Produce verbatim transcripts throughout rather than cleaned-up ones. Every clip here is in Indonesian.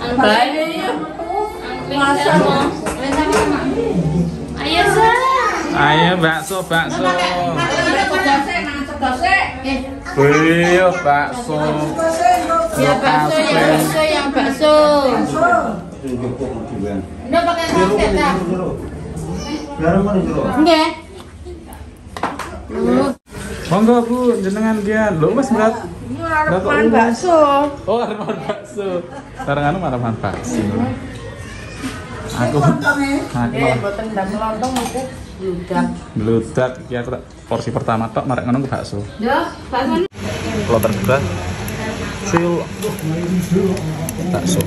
Ayo Sa. Ayo bakso, bakso. Wih, bakso. Ya bakso, yang bakso, yang bakso. Udah pakai basket dah. Enggak. Monggo Bu, jenengan dia. Lho Mas berat. Makan bakso. Oh, arep makan bakso. Sarengan malah makan bakso. Aku aku malah Boten ndang lontong aku bludak. bludak iki aku tak porsi pertama tok marek ngono ke bakso. Yo, bakso. Kalau terbuka sil bakso.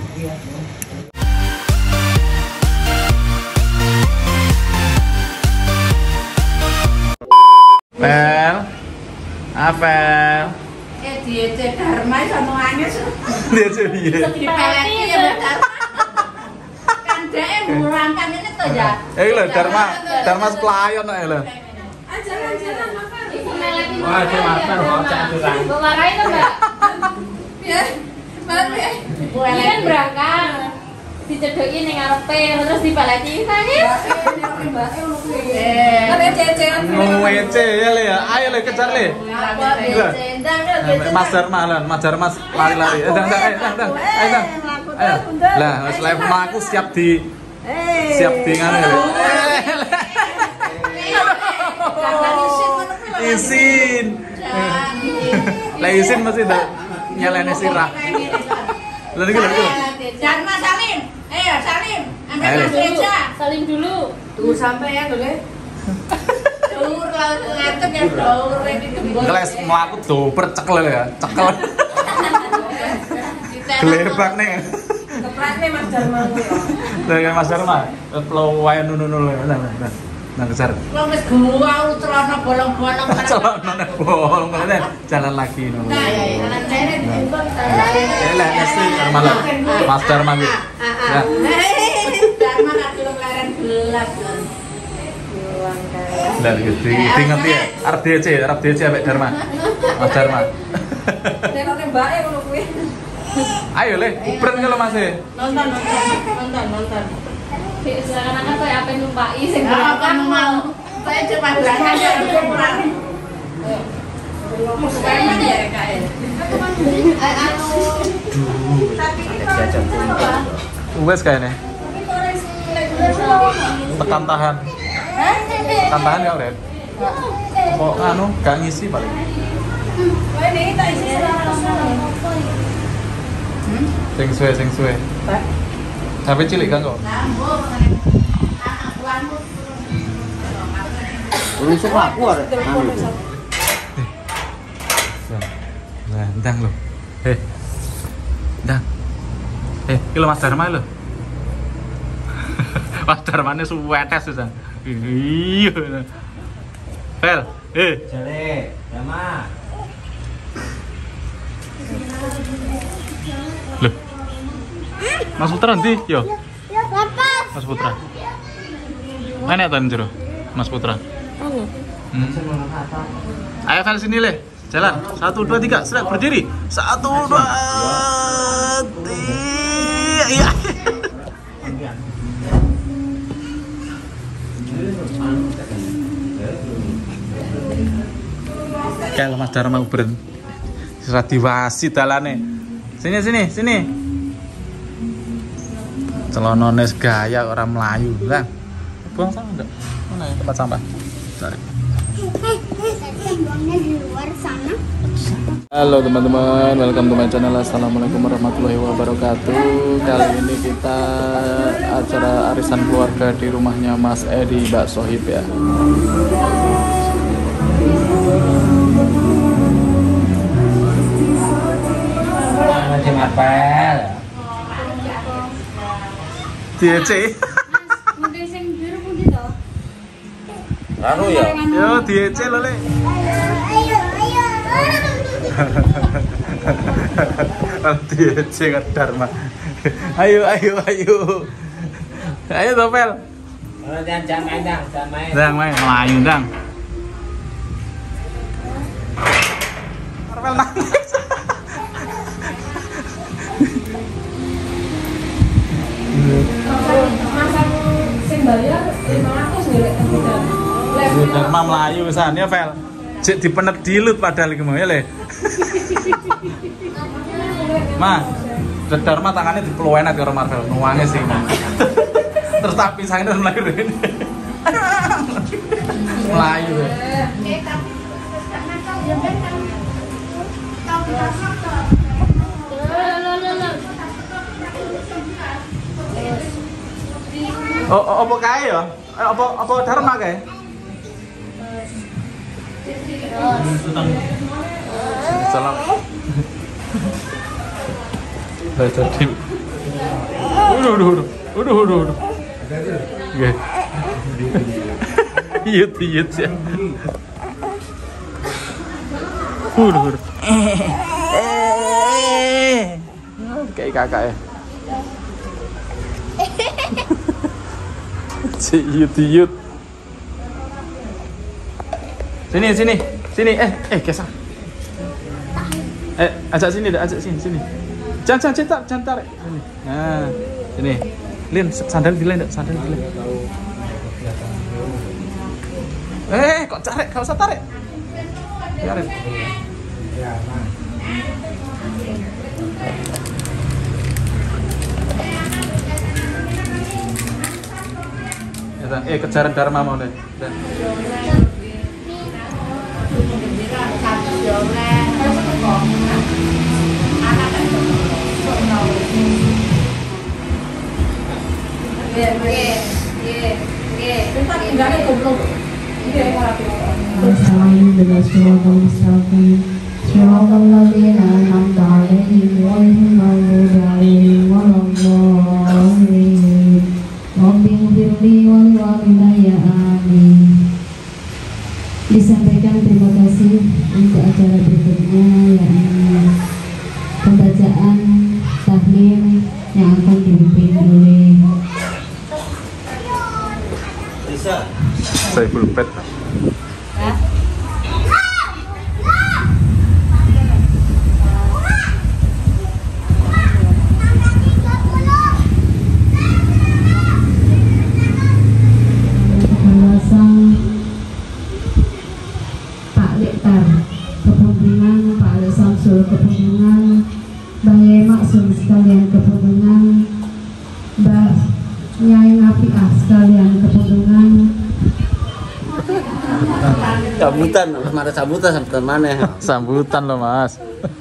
Pel. Apel. Eh diece Dharma samongane. Diece piye? Dipeleti ya Dharma. Kan dhek murangkan ini to ya. Eh lho Dharma, Dharma pelayan kok lho. Ajaran-ajaran makan. Wah, dia makan kok caturan. Bawarai to, Mbak. Ya. Mari. Ini kan berangkat. Dicedoki ning ngarepe terus dipeleti nangis. Eh, ada cecean. Ngece ya le ya. Ayo le kejar le. Mas Dharma lan, Mas Dharma lari-lari. Eh, dang dang, dang dang. Ayo dang. Ayo. Lah, wis live mlaku siap di siap di ngene le. Isin. Lah isin mesti dak nyelene sirah. Lha iki lho. Dharma Salim. Ayo Salim. Ambil meja. Salim dulu. Tunggu sampai ya, Dole. Dur laut ngadeg ya, dur iki gembos. Keles mlaku doper cekel ya, cekel. Glebak nih. Kepratne Mas Dharma kuwi. Lah Mas Dharma, flow wae nunu-nunu lho. Nah, nah. Nah, kejar. Wong wis gua celana bolong-bolong. Celana bolong ngene jalan lagi nunu. Nah, ya, jalan dere diimbang ta. Eh lah nasi malah Mas Dharma iki. Ya. Dharma kadung leren gelap. Lah gitu. Diinget ya, arep D C, arep D C ambek Dharma. Mas Dharma. Tekoke mbake ngono kuwi. Ayo le, upren kalau Mas e. Nonton, nonton, nonton, nonton. Seakan-akan kayak apa numpai sing berangkat mau. Saya cuma berangkat ya kurang. Supaya mana ya kae. Anu. Tapi Wes kayaknya. Tekan tahan. Tekan tahan ya, Red. Kok anu gak ngisi paling. Kowe niki tak isi Sing suwe, sing suwe. Sampai cilik kan kok. Rusuk aku ada. Nah, ndang lho. Heh. Ndang. Eh, iki lho Mas Dharma lho. Mas Dharmane suwetes wis. Iya. Pel, eh. Jale, Dharma. Loh. Mas Putra nanti, yo. Mas Putra. Mana tan jero? Mas Putra. Anu. Hmm. Ayo kali sini le. Jalan. Satu dua tiga. Serak berdiri. Satu dua tiga. Iya. Kalau Mas Dharma ubren. Sudah diwasi dalane. Sini sini sini. Celonone gaya orang Melayu lah. Buang sampah enggak? Mana ya tempat sampah? Cari. Di luar sana. Halo teman-teman, welcome to my channel. Assalamualaikum warahmatullahi wabarakatuh. Kali ini kita acara arisan keluarga di rumahnya Mas Edi Mbak Sohib ya. Macam apel. D C. Mungkin sing biru pundi to? Anu ya. Yo D C lho le. Ayo, ayo. D C kan Dharma. Ayo ayo ayo. Ayo Topel. Orang jangan jangan main dang, jangan main. Dang main Melayu dang. Topel nangis. Dharma melayu pisan ya, Vel. Cek dipenet dilut padahal iki mau ya, Le. Ma, Dharma tangannya dipluenet karo Marvel, nuange sih. Terus tak pisangin dan melayu rene. Melayu. Oh, oh, apa kae ya? Apa apa Dharma kae? Salam. Baca tim. Udah, udah, udah, udah, udah, udah. Oke. Yut, yut ya. Udah, udah. Kayak kakak ya. Si yut, yut. Sini, sini, sini. Eh, eh, kesah. Eh, ajak sini, dah, ajak sini, sini. Jangan, jangan, jangan, jangan tarik. Sini. Nah, sini. Lin, sandal dilem, dak, sandal dilem. Eh, kok tarik? Kau usah tarik. Biarin. Eh, kejaran Dharma mau deh. Disampaikan terima kasih untuk acara berikutnya, yakni pembacaan tahlil yang akan dipimpin oleh saya pulpet. Kepentingan Pak Ali Samsul, kepentingan Bang Maksum sekalian, kepentingan Mbak Nyai Nafiah sekalian, kepentingan Sambutan, mana sambutan sambutan mana? Sambutan loh, Mas.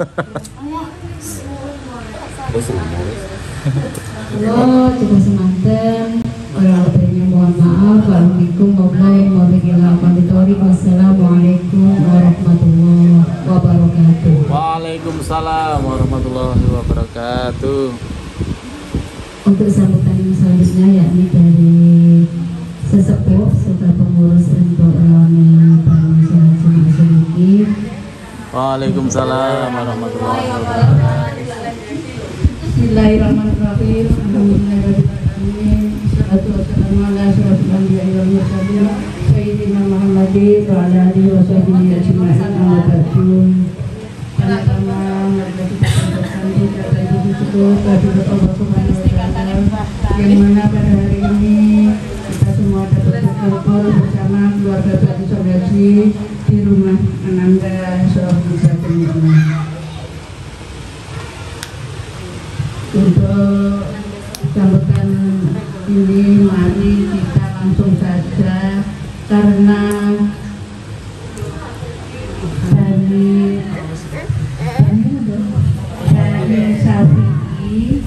Oh, coba semanten. Kalau lebihnya mohon maaf. Waalaikumsalam warahmatullahi wabarakatuh. Wassalamualaikum warahmatullahi wabarakatuh. Waalaikumsalam warahmatullahi wabarakatuh. Untuk sambutan yang selanjutnya yakni dari sesepuh serta pengurus untuk Rani Pernikahan Jemaah Suniki. Waalaikumsalam warahmatullahi wabarakatuh. Bismillahirrahmanirrahim. Alhamdulillahirrahmanirrahim. Salatu wassalamu ala asyrafil anbiya'i wal mursalin sayyidina Muhammadin wa ala alihi wa sahbihi ajma'in. Amma ba'du. Pertama, mari kita bersanding kepada Ibu Syukur kehadirat Allah Subhanahu wa taala yang mana pada hari ini kita semua dapat berkumpul bersama keluarga Batu Sogaji di rumah Ananda Surah Musa Kenyama. Untuk sambutan ini mari kita langsung saja karena dari dari Syafi'i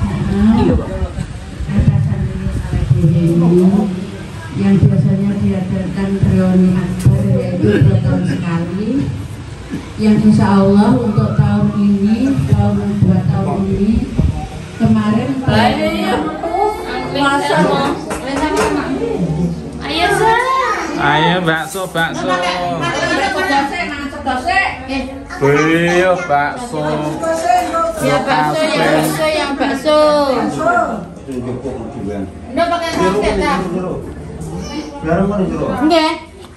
atasan ini yang biasanya diadakan reuni akbar yaitu dua tahun sekali, yang insya Allah untuk tahun ini tahun dua tahun ini kemarin Ayo bakso, bakso. Beliau bakso. Ya bakso, yang bakso, yang bakso. Udah pakai basket dah. Enggak.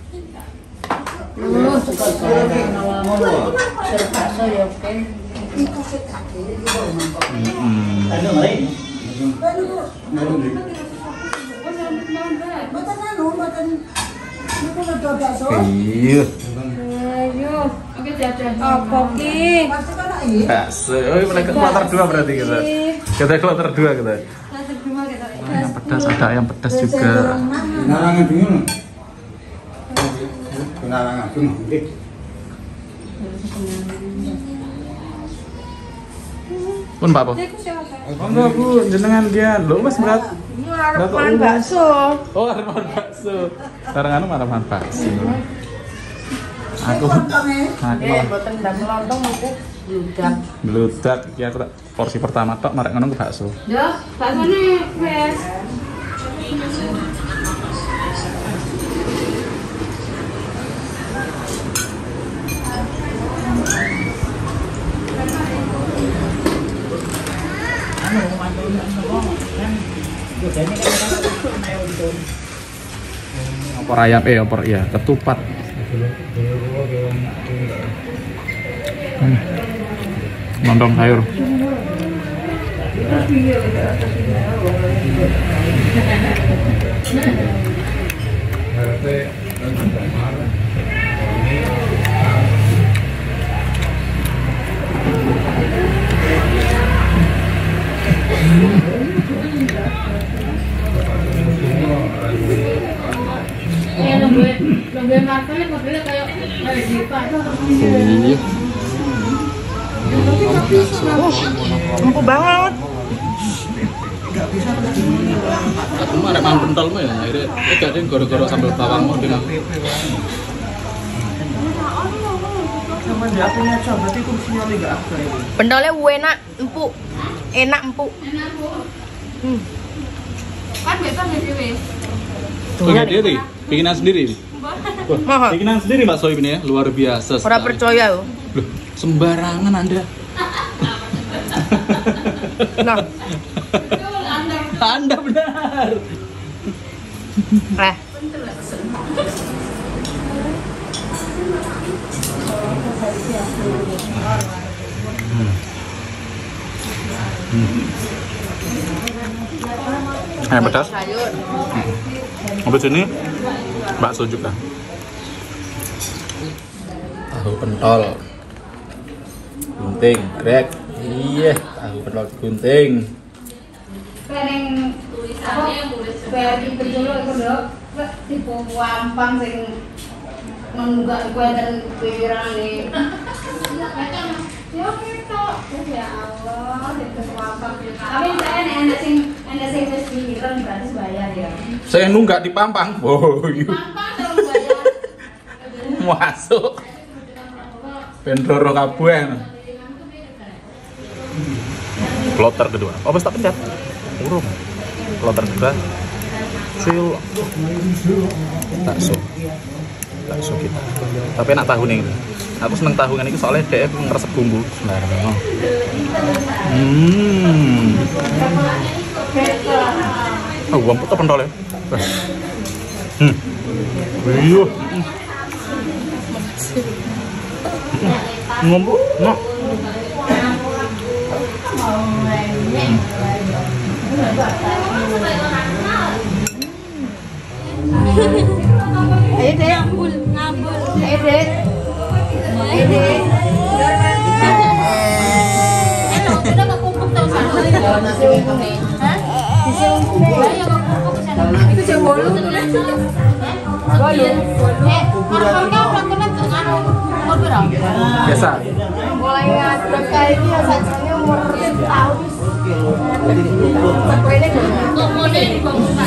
Lu suka bakso ya oke. Mboten anu, mboten niku lho bakso. Iya. Ayo, oke jajan. Apa ki? Pasti kono iki. Bakso. Oh, mulai ke kloter dua berarti kita. Kita kloter dua kita. Satu dua kita. Ayam pedas, ada ayam pedas juga. Narangan dulu. Narangan dulu. Pun Pak Po. Oh enggak Bu, jenengan dia. Lho Mas berat. Arep makan bakso. Oh, arep makan bakso. Barengan marah makan bakso. Aku aku malah Boten ndang lontong niku bludak. bludak iki aku tak porsi pertama tok marek ngono ku bakso. Yo, baksone wes. Opor ayam eh opor iya, ketupat. Hmm. Lontong sayur. Eh lombe lombe makan modelnya kayak kayak Diva. Iya. Empuk banget. Aku mah ada makan pentol mah ya, akhirnya eh gak ding gara-gara sambal bawang mau dengan Pentolnya enak, empuk. Enak empuk. Hmm. Kan biasa dewe. Punya diri, bikinan sendiri. Mahal. Bikinan sendiri Mbak Soib ini ya, luar biasa. Ora sekali. percaya yo. Loh, sembarangan Anda. Nah, Anda benar. eh. Ayam pedas. Habis ini bakso juga. Tahu pentol. Gunting, rek. Iya, tahu pentol gunting. Peneng tulisannya nulis bari penjolo iku lho. Tipe wampang sing menunggak kue dan pirang-pirang. Ya gitu. Ya Allah, itu wampang. Tapi saya nek ana sing ana sing wis pirang berarti bayar ya. Saya nunggak di Pampang. Oh, iya. Wampang terus bayar. Masuk. Pendoro kabuen. Kloter kedua. Oh, tak pencet. Urung. Kloter kedua. Sil. Bakso. Bakso kita. Tapi enak tahu nih. Aku seneng tahu kan ini soalnya dia ngeresep bumbu. Nah. Hmm. Oh, gua putar pentolnya. Hmm. Iya. Ngombuk, no. Ayo deh, ngambul, ngambul. Ayo deh. Ayo deh. Enak, udah gak kumpul tau sama. Nasi umpuk nih. Hah? Nasi umpuk. Ayo gak kumpul sana. Itu jam bolu tuh lah. Bolu. Eh, orang kau melakukan anu kopi dong. Biasa. Mulai ngadep kayak ini ya sajanya umur tahun. Sepele gue. Kok mau deh dibangun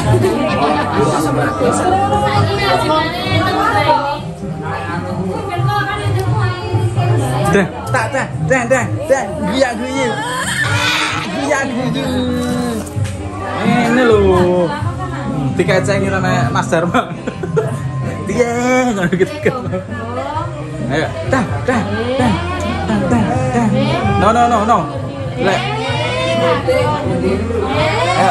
Dah, tak, dah, dah, dah, dah, biar guyu, biar guyu. Ini loh, tiga ceng ini namanya Mas Dharma. Dia nggak gitu. Ayo, dah, dah, dah, dah, dah, dah. No, no, no, no. Lek. Ayo.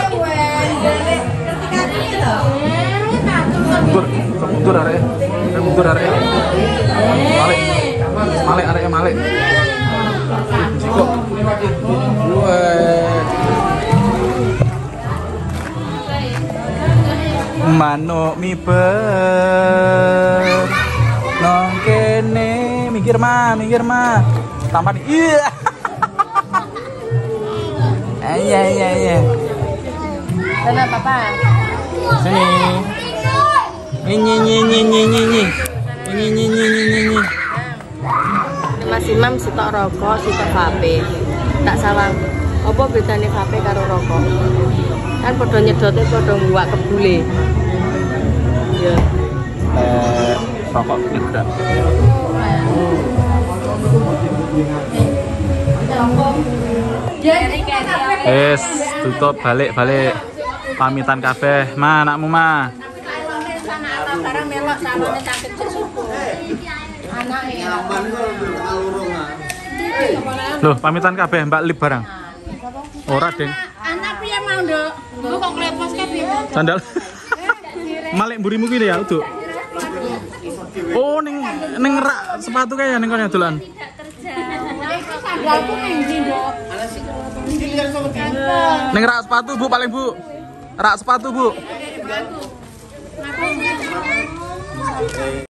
Mundur, mundur arek. Mundur arek. Malik. Malik arek Malik. Kok. Wah. manuk miber nong kene mikir mah mikir mah tampan iya iya iya iya Sana papa. sini ini ini ini ini ini ini ini ini ini ini Mas Imam sitok rokok, sitok vape. Tak salah. Apa bedane vape karo rokok? Kan padha nyedote padha nguwak kebule. Ya. eh rokok beda. Yes, tutup balik balik. Pamitan kabeh, ma anakmu ma. Loh, pamitan kabeh Mbak Lip barang. Ora, Deng. Anak piye mau, Nduk? Lu kok klepos ke piye? Sandal. Malik mburimu ki ya, Uduk. Oh, ning ning rak sepatu kae ya ning kono dolan. Sandalku ning ndi, Nduk? Ning rak sepatu, Bu, paling Bu. Rak sepatu, Bu.